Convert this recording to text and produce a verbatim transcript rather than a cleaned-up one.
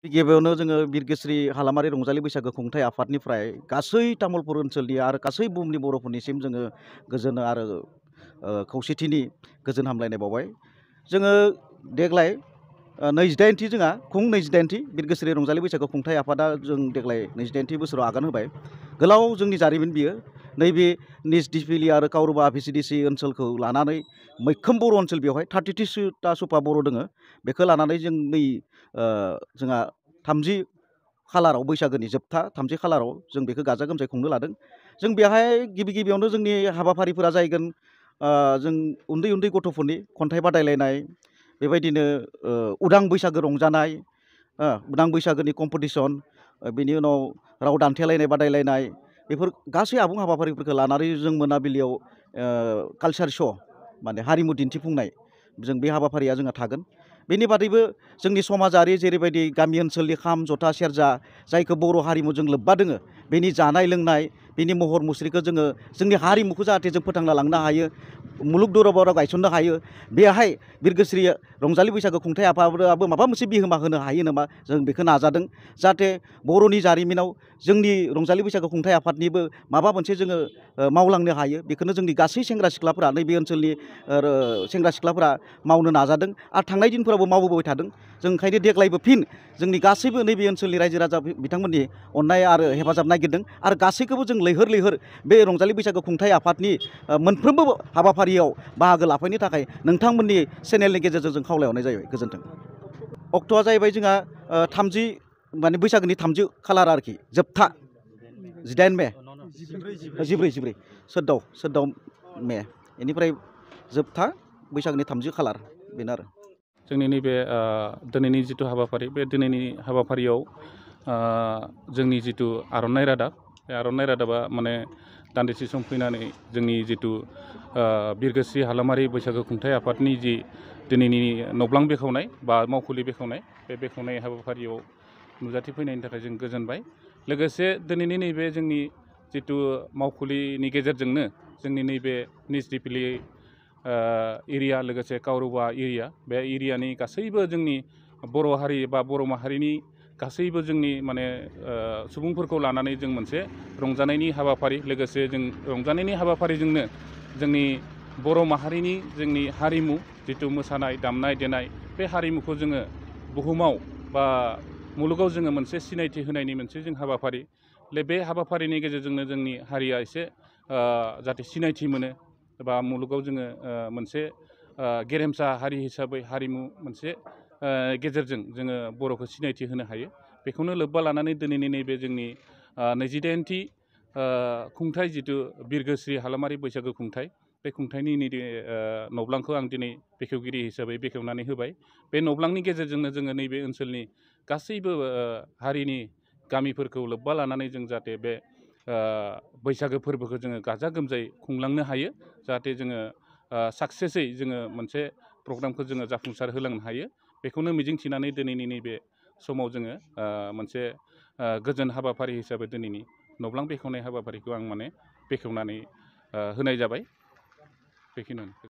गिबियावनो जोङो बिरगोस्रि हालामारि रंजालि बैसागो खुंथाय आफादनिफ्राय गासै तामुलपुर ओनसोलनि आरो गासै बुहुमनि बर'फोरनिसिम जोङो गोजोन आरो ओ खौसेथिनि गोजोन हामलायनाय बावबाय। जोङो देग्लाय ओ नैजिदाइनथि जोंहा खुं नैजिदाइनथि बिरगोस्रि रंजालि बैसागो खुंथाय आफादा जों देग्लाय नैजिदाइनथि बोसोराव आगान होबाय। गोलाव जोंनि जारिमिन बियो नैबे निज दिफिलि आरो काउरबा भिसिडिसि ओनसोलखौ लानानै मैखोम बर' ओनसोल बेवहाय थार्टिटिसुता सुपा बर' दोङो बेखौ लानानै जों नै ओ जोंहा थामजि खालाराव बैसागोनि जोबथा थामजि खालाराव जों बेखौ गाजा गोमजायै खुंनो लादों। जों बेहाय गिबि गिबियावनो जोंनि हाबाफारिफोरा जाहैगोन ओ जों उन्दै उन्दै गथ'फोरनि खन्थाइ बादायलायनाय बेबायदिनो ओ उदां बैसागो रंजानाय ओ उदां बैसागोनि कम्पिटिसन बेनि उनाव राव दान्थेलायनाय बादायलायनाय बेफोर गासै आबुं हाबाफारिफोरखौ लानानै जों मोनाबिलियाव ओ कालचार श' माने हारिमु दिन्थिफुंनाय जों बे हाबाफारिया जोंहा थागोन। बेनि बादैबो जोंनि समाजारि जेरैबायदि गामि ओनसोलनि खाम जथा सेरजा जायखौ बर' हारिमुजों लोब्बा दोङो बेनि जानाय लोंनाय बेनि महर मुस्रिखौ जोङो जोंनि हारिमुखौ जाहाथे जों फोथांना लांनो हायो मुलुग दरबाराव गायसननो हायो बेहाय बिरगोस्रि रंजालि बैसागो खुंथाय आफादाबो माबा मोनसे बिहोमा होनो हायो नामा जों बेखौ नाजादों जाहाथे बर'नि जारिमिनाव जोंनि रंजालि बैसागो खुंथाय आफादनिबो माबा मोनसे जोङो ओ मावलांनो हायो बेखौनो जोंनि गासै सेंग्रा सिख्लाफोरा नैबे ओनसोलनि ओ सेंग्रा सिख्लाफोरा मावनो नाजादों आरो थांनाय दिनफोरावबो मावबोबाय थादों। जों ओंखायनो देग्लायबो फिन जोंनि गासैबो नैबे ओनसोलनि रायजो राजा बिथांमोननि अननाय आरो हेफाजाब नागिरदों आरो गासैखौबो जों लैहोर लैहोर बे रंजालि बैसागो खुंथाय आफादनि ओ मोनफ्रोमबो हाबाफारियाव बाहागो लाफैनो थाखाय नोंथांमोननि चेनेलनि गेजेरजों जों खावलायहरनाय जाबाय। गोजोन्थों। अक्ट'आ जाहैबाय जोंहा ओ थामजि माने बैसागोनि थामजि खालार आरोखि जोबथा जिदाइन मे जिब्रै जिब्रै सोद्दाव सोद्दाव मे बेनिफ्राय जोबथा बैसागोनि थामजि खालार बेनो आरो जोंनि नैबे ओ दिनैनि जिथु हाबाफारि बे दिनैनि हाबाफारियाव ओ जोंनि जिथु आर'नाइ रादाब बे आर'नाइ रादाबा माने दान्दिसे सम फैनानै जोंनि जिथु ओ बिरगोस्रि हालामारि बैसागो खुंथाय आफादनि जि दिनैनि नब्लां बेखेवनाय बा मावखुलि बेखेवनाय बे बेखेवनाय हाबाफारियाव नुजाथिफैनायनि थाखाय जों गोजोनबाय। लोगोसे दिनैनि नैबे जोंनि जिथु मावखुलिनि गेजेरजोंनो जोंनि नैबे निज दिफिलि एरिया लोगोसे काउरबा एरिया बे एरियानि गासैबो जोंनि बर' हारि बा बर' माहारिनि गासैबो जोंनि माने सुबुंफोरखौ लानानै जों मोनसे रंजानायनि हाबाफारि लोगोसे जों रंजानायनि हाबाफारिजोंनो जोंनि बर' माहारिनि जोंनि हारिमु जिथु मोसानाय दामनाय देनाय बे हारिमुखौ जोङो बुहुमाव बा मुलुगाव जोङो मोनसे सिनायथि होनायनि मोनसे जों हाबाफारि बे हाबाफारिनि गेजेरजोंनो जोंनि हारिया एसे जाहाथे सिनायथि मोनो बा मुलुगाव जोङो मोनसे गेरेमसा हारि हिसाबै हारिमु मोनसे गेजेरजों जोङो बर'खौ सिनायथि होनो हायो बेखौनो लोब्बा लानानै दिनैनि नैबे जोंनि नैजिदाइनथि खुंथाय जिथु बिरगोस्रि हालामारि बैसागो खुंथाय बे खुंथायनि नैबे नब्लांखौ आं दिनै बेखेवगिरि हिसाबै बेखेवनानै होबाय। बे नब्लांनि गेजेरजोंनो जोङो नैबे ओनसोलनि गासैबो हारिनि गामिफोरखौ लोब्बा लानानै जों जाहाथे बे बैसागो फोरबोखौ जोङो गाजा गोमजायै खुंलांनो हायो जाहाथे जोङो साक्सेसै जोङो मोनसे प्रग्रामखौ जोङो जाफुंसार होलांनो हायो बेखौनो मिजिंथिनानै दिनैनि नैबे समाव जोङो मोनसे गोजोन हाबाफारि हिसाबै दिनैनि नब्लां बेखेवनाय हाबाफारिखौ आं माने बेखेवनानै होनाय जाबाय बेखिनियानो।